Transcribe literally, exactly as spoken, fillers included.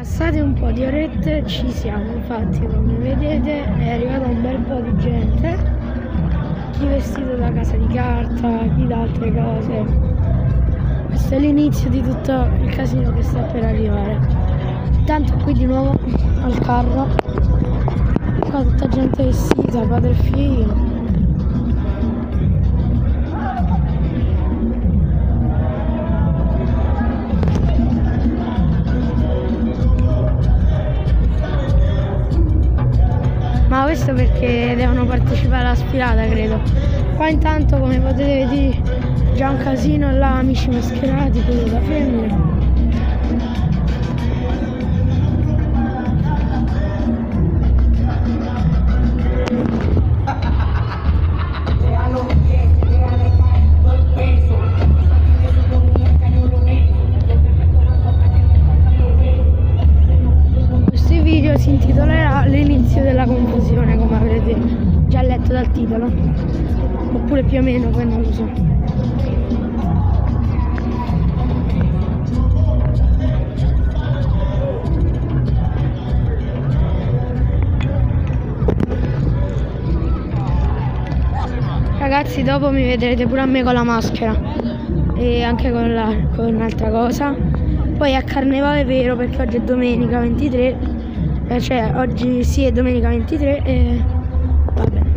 Passate un po' di orette ci siamo, infatti come vedete è arrivato un bel po' di gente, chi vestito da Casa di Carta, chi da altre cose. Questo è l'inizio di tutto il casino che sta per arrivare. Intanto qui di nuovo al carro, qua tutta gente vestita, padre e figlio. Ma questo perché devono partecipare alla sfilata, credo. Qua intanto, come potete vedere, già un casino là, amici mascherati, quello da femmine. Questo video si intitolerà L'inizio della confusione, come avrete già letto dal titolo, oppure più o meno, poi non lo so. Ragazzi, dopo mi vedrete pure a me con la maschera e anche con, la, con un'altra cosa. Poi a Carnevale vero, perché oggi è domenica ventitré, eh, cioè oggi sì è domenica ventitré e va bene.